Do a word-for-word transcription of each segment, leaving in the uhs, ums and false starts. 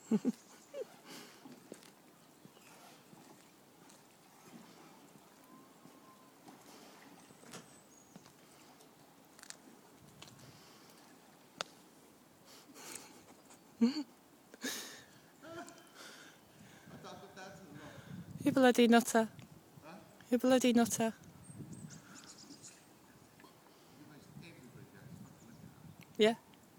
You bloody nutter. Huh? You bloody nutter. Yeah.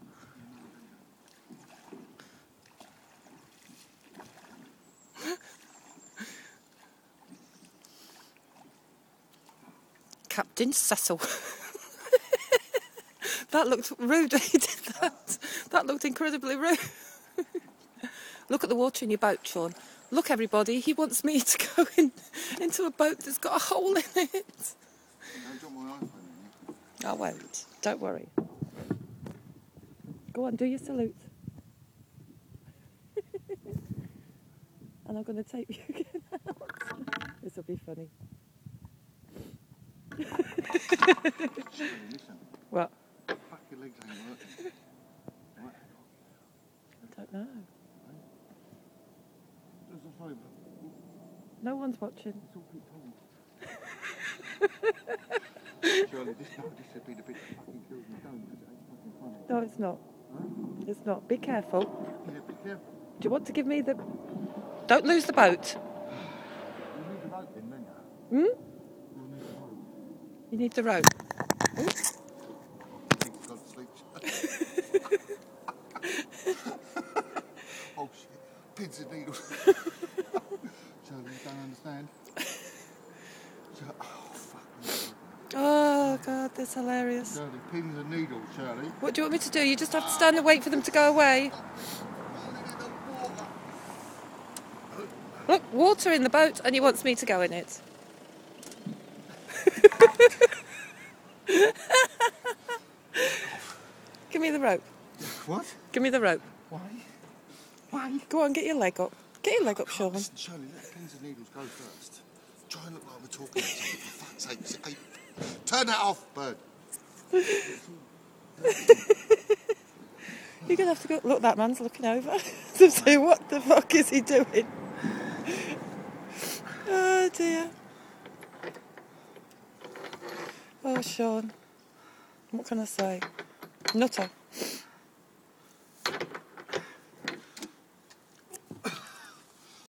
Captain Cecil. That looked rude. He did that. That looked incredibly rude. Look at the water in your boat, Sean. Look, everybody. He wants me to go in into a boat that's got a hole in it. Don't drop my iPhone in there. I won't. Don't worry. Go on, do your salute. And I'm going to take you again out. This will be funny. Listen. What? Fuck, your legs ain't working. Right. I don't know. There's a phone. No one's watching. It's all keep talking. Surely this, no, this would be the bit that fucking kills me. Don't, because it ain't fucking funny. No, it's not. Huh? It's not. Be careful. Yeah, be careful. Do you want to give me the... Don't lose the boat. You need the rope in, don't you? Hmm? You need the rope. You need the rope. I think he's gone to sleep. Oh shit. Pins and needles. Shirley, you don't understand. Shirley, oh fuck me. Oh, God, that's hilarious. Shirley, pins and needles, Shirley. What do you want me to do? You just have to stand and wait for them to go away. Look, water in the boat, and he wants me to go in it. Give me the rope. What? Give me the rope. Why? Why? Go on, get your leg up. Get your leg up, Sean. Listen, Shirley, let pins and needles go first. Try and look like we're talking about something, for fuck's sake. Hey, turn that off, bird. You're going to have to go... Look, that man's looking over to say, what the fuck is he doing? Oh, dear. Oh, Sean. What can I say? Nutter.